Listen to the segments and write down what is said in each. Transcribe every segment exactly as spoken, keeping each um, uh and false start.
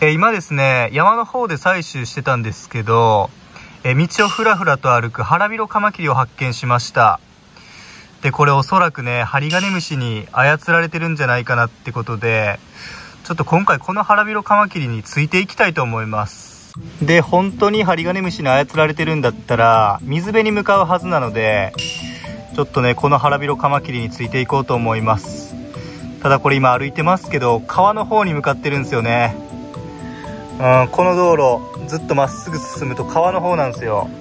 えー、今ですね、山の方で採取してたんですけど、えー、道をふらふらと歩くハラビロカマキリを発見しました。で、これおそらくね、ハリガネムシに操られてるんじゃないかなってことで、ちょっと今回このハラビロカマキリについていきたいと思います。で、本当にハリガネムシに操られてるんだったら、水辺に向かうはずなので、ちょっとね、このハラビロカマキリについていこうと思います。ただこれ今歩いてますけど、川の方に向かってるんですよね。うん、この道路、ずっとまっすぐ進むと川の方なんですよ。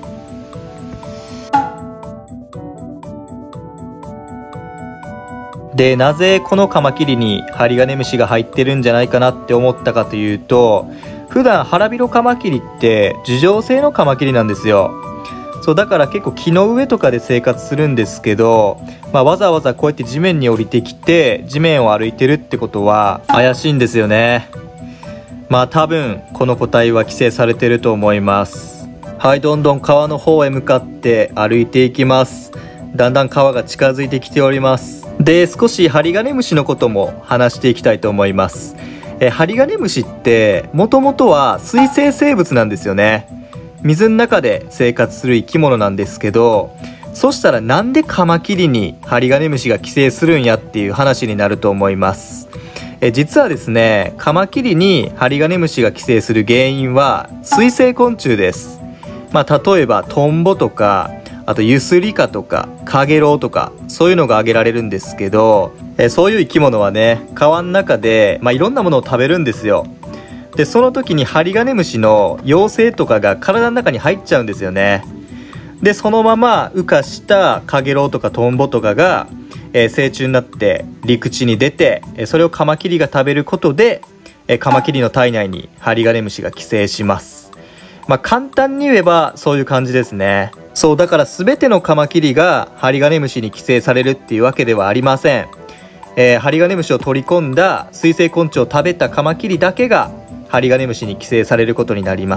で、なぜこのカマキリにハリガネムシが入ってるんじゃないかなって思ったかというと、普段ハラビロカマキリって樹状性のカマキリなんですよ。そうだから結構木の上とかで生活するんですけど、まあ、わざわざこうやって地面に降りてきて地面を歩いてるってことは怪しいんですよね。まあ多分この個体は規制されてると思います。はい、どんどん川の方へ向かって歩いていきます。だんだん川が近づいてきております。で、少しハリガネムシのことも話していきたいと思います。えハリガネムシってもともとは水生生物なんですよね。水の中で生活する生き物なんですけど、そしたらなんでカマキリにハリガネムシが寄生するんやっていう話になると思います。え実はですね、カマキリにハリガネムシが寄生する原因は水生昆虫です。まあ、例えばトンボとか、あとユスリカとかカゲロウとか、そういうのが挙げられるんですけど、えそういう生き物はね、川の中で、まあ、いろんなものを食べるんですよ。で、その時にハリガネムシの幼生とかが体の中に入っちゃうんですよね。で、そのまま羽化したカゲロウとかトンボとかが、えー、成虫になって陸地に出て、えー、それをカマキリが食べることで、えー、カマキリの体内にハリガネムシが寄生します。まあ、簡単に言えばそういう感じですね。そう、だから全てのカマキリがハリガネムシに寄生されるっていうわけではありません。えー、ハリガネムシを取り込んだ水生昆虫を食べたカマキリだけがハリガネムシに寄生されることになります。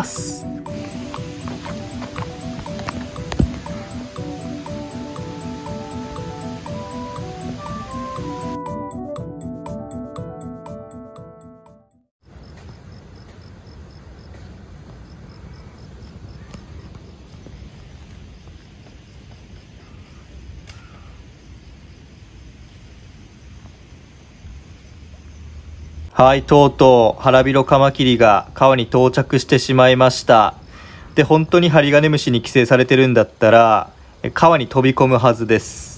はい、とうとうハラビロカマキリが川に到着してしまいました。で、本当にハリガネムシに寄生されてるんだったら川に飛び込むはずです。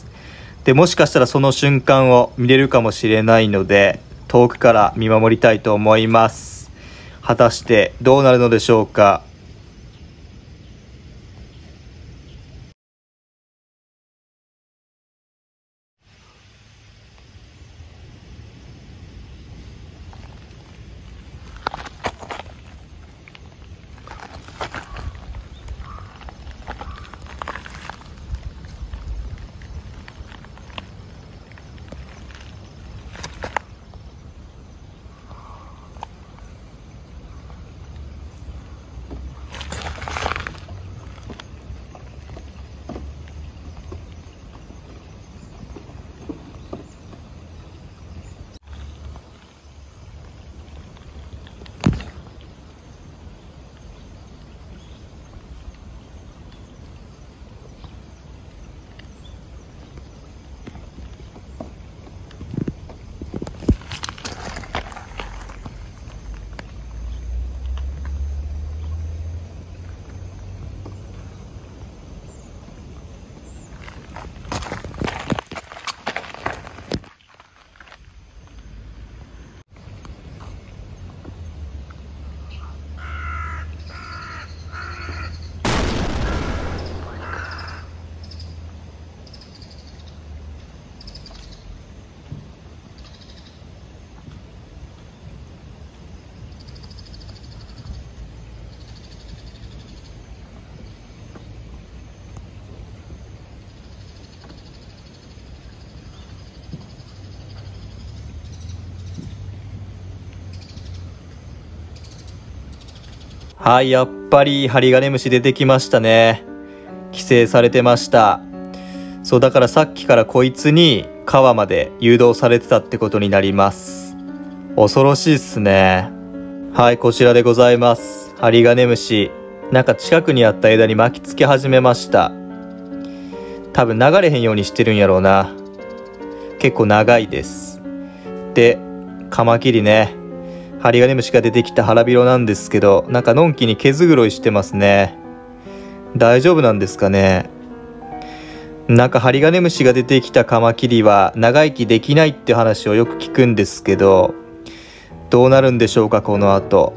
で、もしかしたらその瞬間を見れるかもしれないので、遠くから見守りたいと思います。果たしてどうなるのでしょうか。はい、やっぱりハリガネムシ出てきましたね。寄生されてました。そう、だからさっきからこいつに川まで誘導されてたってことになります。恐ろしいっすね。 はい、こちらでございます。ハリガネムシ。なんか近くにあった枝に巻きつけ始めました。多分流れへんようにしてるんやろうな。結構長いです。で、カマキリね。ハリガネムシが出てきた腹広なんですけど、なんかのんきに毛づぐろいしてますね。大丈夫なんですかね。なんかハリガネムシが出てきたカマキリは長生きできないって話をよく聞くんですけど、どうなるんでしょうか、この後。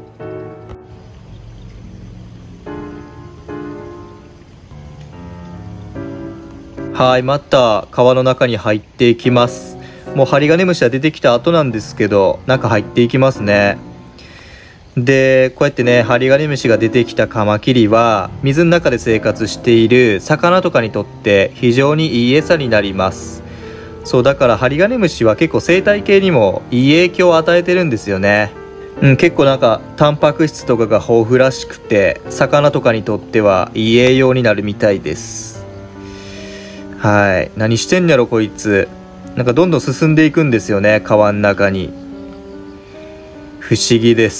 はい、また川の中に入っていきます。もうハリガネムシは出てきた後なんですけど、中入っていきますね。で、こうやってね、ハリガネムシが出てきたカマキリは水の中で生活している魚とかにとって非常にいい餌になります。そうだからハリガネムシは結構生態系にもいい影響を与えてるんですよね。うん、結構なんかタンパク質とかが豊富らしくて、魚とかにとってはいい栄養になるみたいです。はい、何してんやろこいつ。なんかどんどん進んでいくんですよね、川の中に。不思議です。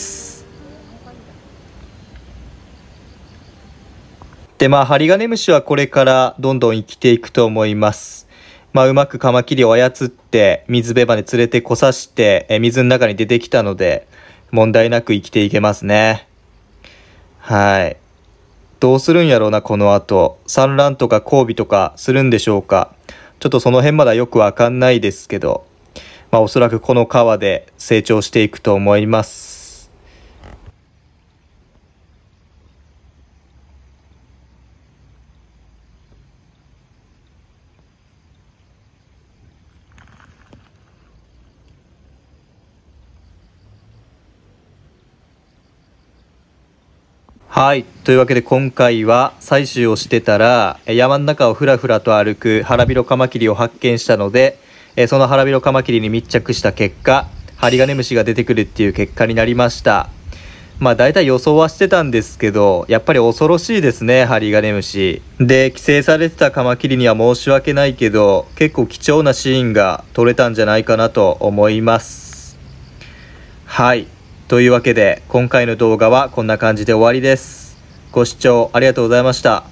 でまあハリガネムシはこれからどんどん生きていくと思います。まあうまくカマキリを操って水辺まで連れてこさしてえ水の中に出てきたので、問題なく生きていけますね。はい。どうするんやろうな、この後。産卵とか交尾とかするんでしょうか。ちょっとその辺まだよくわかんないですけど、まあおそらくこの川で成長していくと思います。はい。というわけで今回は採集をしてたら山の中をふらふらと歩く腹広カマキリを発見したので、その腹広カマキリに密着した結果、ハリガネムシが出てくるっていう結果になりました。まあ大体予想はしてたんですけど、やっぱり恐ろしいですね、ハリガネムシ。で、寄生されてたカマキリには申し訳ないけど、結構貴重なシーンが撮れたんじゃないかなと思います。はい。というわけで今回の動画はこんな感じで終わりです。ご視聴ありがとうございました。